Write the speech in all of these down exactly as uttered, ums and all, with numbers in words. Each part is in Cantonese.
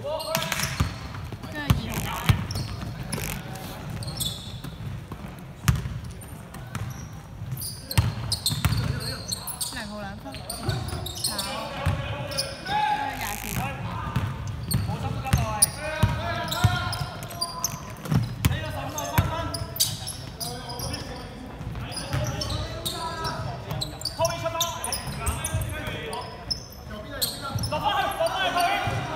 跟住二號位。 零號兩分，炒，跟住廿四分。冇心急落嚟。呢個十五號三分。推出啦！落翻去，落翻去佢。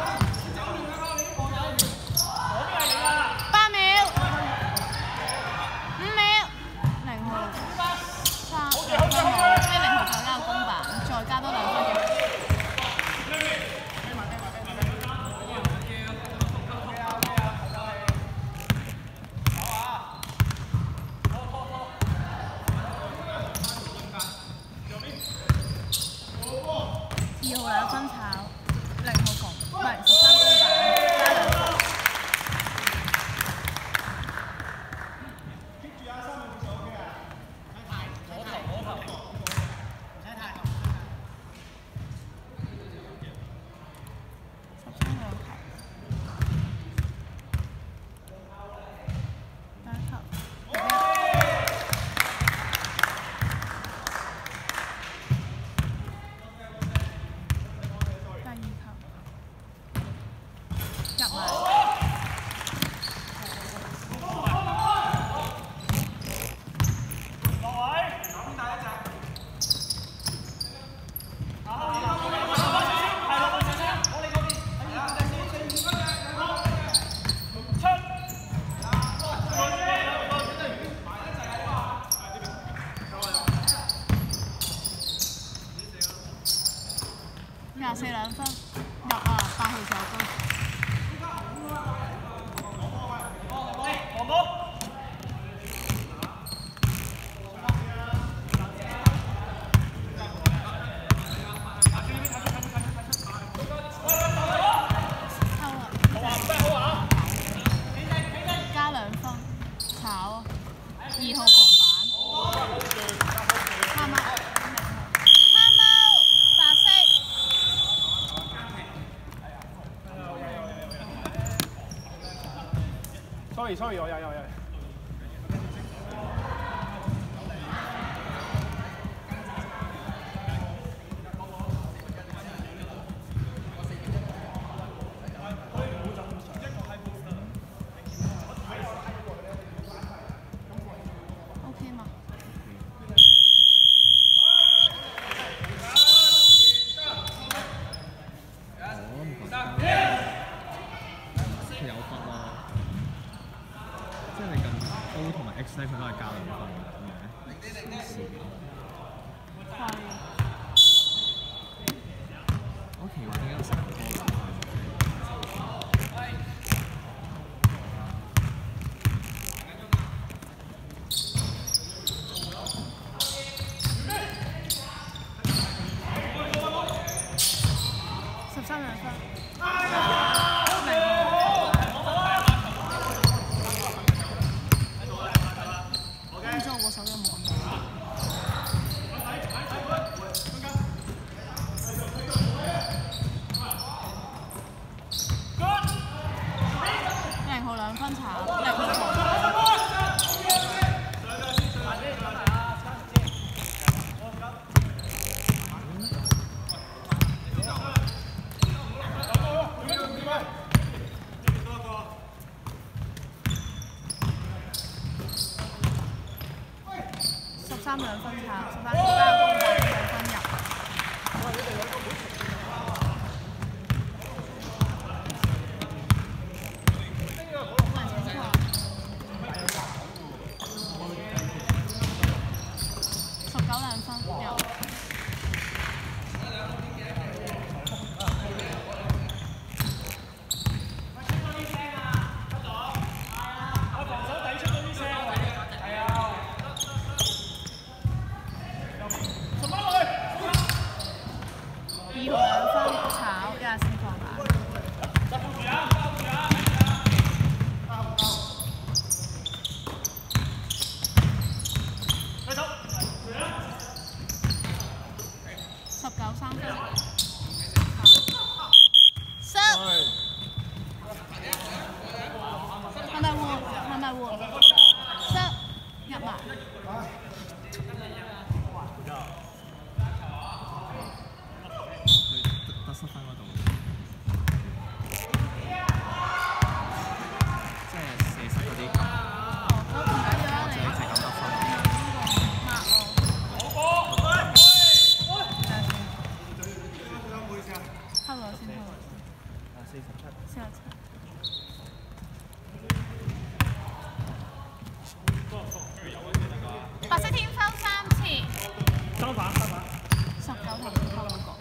八秒，五秒，零號，三，兩分號，即係零號球加個公板，再加多兩分嘅。二號兩分炒，零號窮，唔係十三公板，加兩分。 廿四兩分，入啊！八號助攻。加兩分，炒二號防板。啱啱。 sorry sorry，我有有有。 OK 嗎？ 有分咯。 即係你咁 O 同埋 X 咧，佢都係加兩分咁樣。 係。 我奇怪點解有十個波兩分？ 十三兩分。 我手有冇咁大？零號兩分炒，零號十三兩分炒，十三加公板兩分入。十九兩分入。 四廿七。白色天分三次。 收板收板。 十九同扣嗰個。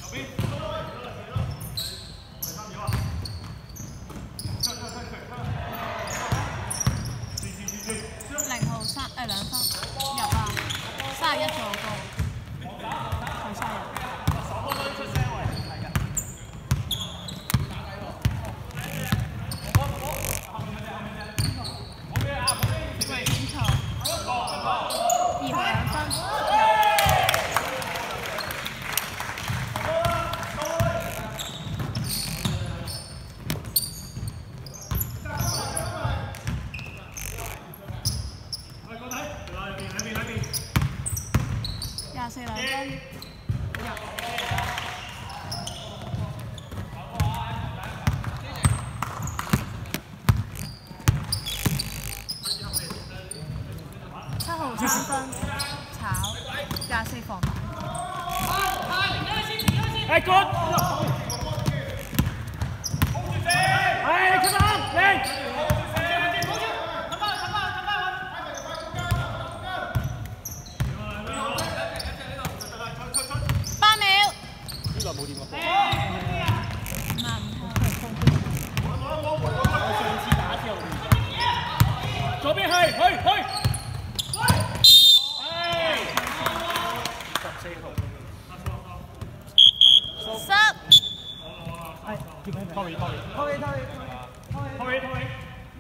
零號三誒兩分入啊！三十一助攻，係三十一。喂，點錯？二號兩分入。廿四兩分入。七號三分炒，廿四防板。 哎，good！哎，你出手，你！冇掂過波。五啊五號。上次打之後練。左邊去去去。唉。十四號。 十。 係，接緊。拖起拖起。拖起拖起。拖起拖起。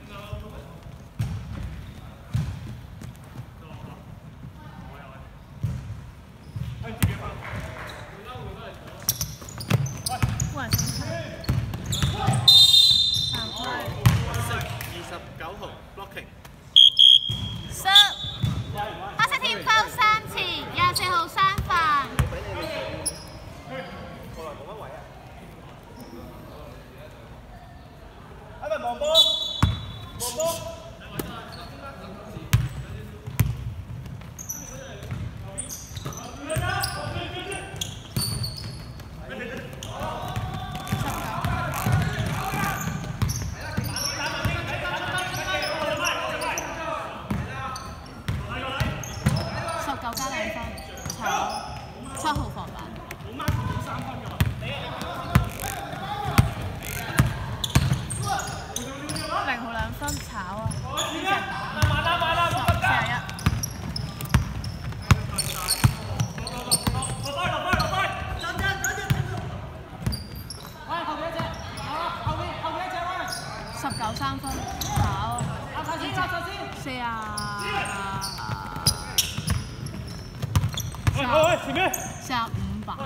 四十五板。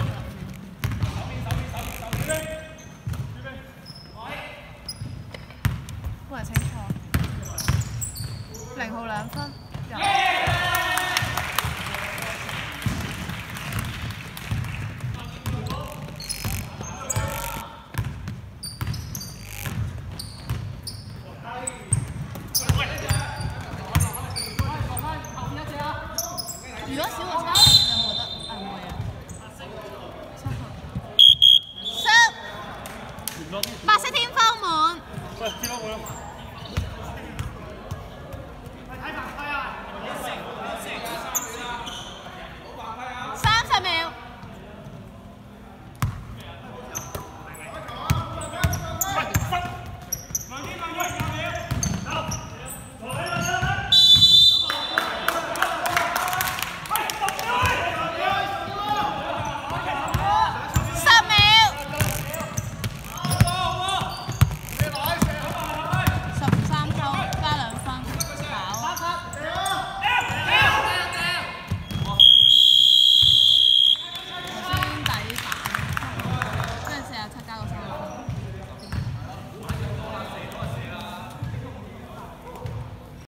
喂，清楚。零號兩分入。如果小學生有冇得？啊冇嘢。七號。十。白色天花滿。喂，天花滿啦。睇排睇啊！